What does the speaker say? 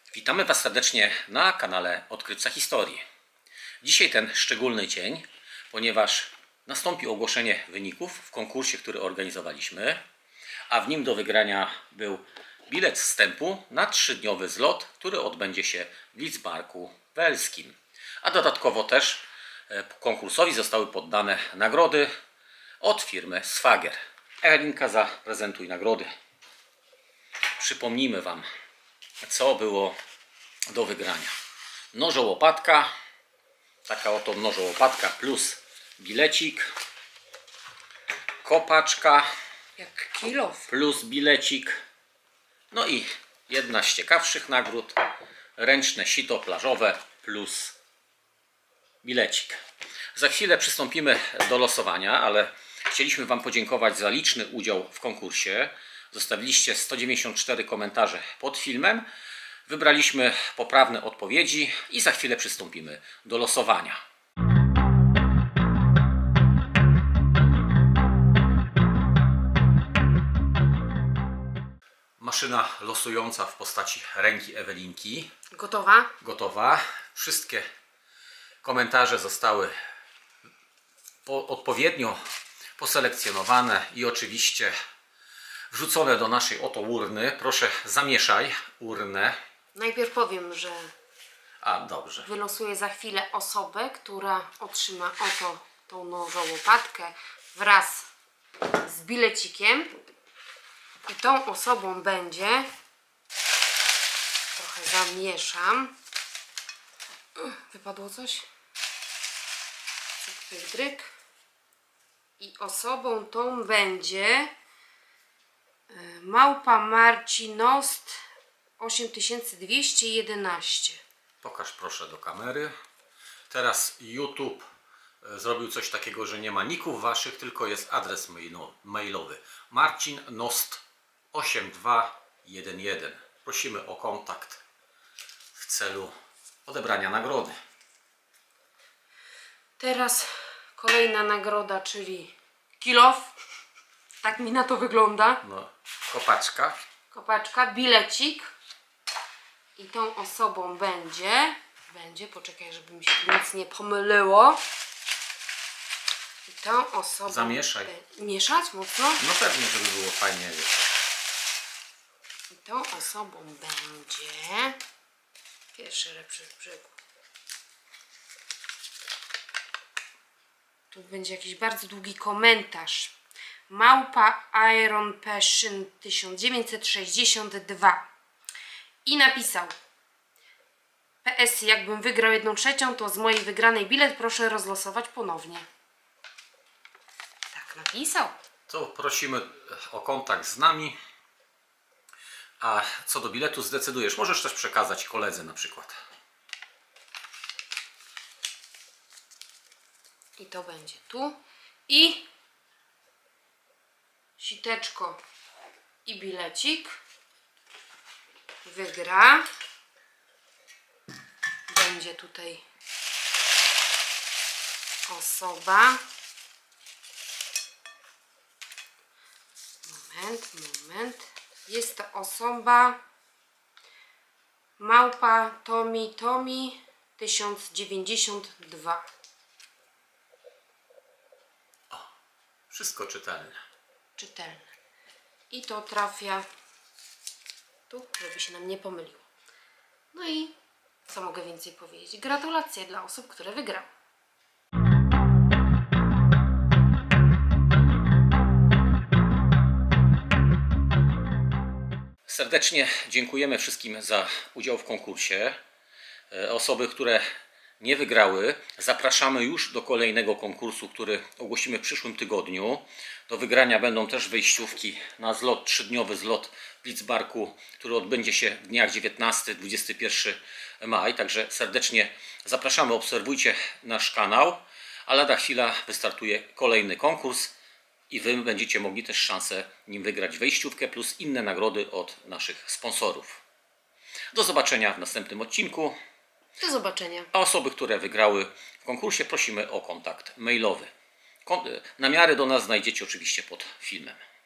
Witamy Was serdecznie na kanale Odkrywca Historii. Dzisiaj ten szczególny dzień, ponieważ nastąpi ogłoszenie wyników w konkursie, który organizowaliśmy, a w nim do wygrania był bilet wstępu na 3-dniowy zlot, który odbędzie się w Lidzbarku Welskim. A dodatkowo też konkursowi zostały poddane nagrody od firmy Szwagier. Ewelinka, zaprezentuj nagrody. Przypomnijmy Wam, co było do wygrania. Nożołopatka, taka oto nożołopatka plus bilecik, kopaczka jak kilof plus bilecik, no i jedna z ciekawszych nagród, ręczne sito plażowe plus bilecik. Za chwilę przystąpimy do losowania, ale chcieliśmy Wam podziękować za liczny udział w konkursie. Zostawiliście 194 komentarze pod filmem. Wybraliśmy poprawne odpowiedzi i za chwilę przystąpimy do losowania. Maszyna losująca w postaci ręki Ewelinki. gotowa. Gotowa. Wszystkie komentarze zostały odpowiednio poselekcjonowane i oczywiście wrzucone do naszej oto urny. Proszę, zamieszaj urnę. Najpierw powiem, że Dobrze. wylosuję za chwilę osobę, która otrzyma oto tą nożołopatkę wraz z bilecikiem. I tą osobą będzie, trochę zamieszam, wypadło coś, dryk. I osobą tą będzie małpa Marcinost 8211. Pokaż proszę do kamery. Teraz YouTube zrobił coś takiego, że nie ma ników waszych, tylko jest adres mailowy marcinnost8211. Prosimy o kontakt w celu odebrania nagrody. Teraz kolejna nagroda, czyli kilof. Tak mi na to wygląda. No, kopaczka. Kopaczka, bilecik. I tą osobą będzie, poczekaj, żeby mi się tu nic nie pomyliło. I tą osobą... Zamieszaj. Mieszać mocno? No pewnie, żeby było fajnie. I tą osobą będzie... Pierwszy lepszy z brzegu. Tu będzie jakiś bardzo długi komentarz. Małpa Iron Passion 1962. I napisał: PS, jakbym wygrał 1/3, to z mojej wygranej bilet proszę rozlosować ponownie. Tak napisał. To prosimy o kontakt z nami. A co do biletu zdecydujesz. Możesz też przekazać koledze na przykład. I to będzie tu. I siteczko i bilecik wygra. Będzie tutaj osoba. Moment. Jest to osoba małpa Tommy 1092. Wszystko czytelne. Czytelne. I to trafia tu, żeby się nam nie pomyliło. No i co mogę więcej powiedzieć? Gratulacje dla osób, które wygrały. Serdecznie dziękujemy wszystkim za udział w konkursie. Osoby, które nie wygrały, zapraszamy już do kolejnego konkursu, który ogłosimy w przyszłym tygodniu. Do wygrania będą też wejściówki na zlot, 3-dniowy zlot w Lidzbarku, który odbędzie się w dniach 19-21 maj. Także serdecznie zapraszamy, obserwujcie nasz kanał, a lada chwila wystartuje kolejny konkurs i Wy będziecie mogli też szansę nim wygrać wejściówkę plus inne nagrody od naszych sponsorów. Do zobaczenia w następnym odcinku. Do zobaczenia. A osoby, które wygrały w konkursie, prosimy o kontakt mailowy. Namiary do nas znajdziecie oczywiście pod filmem.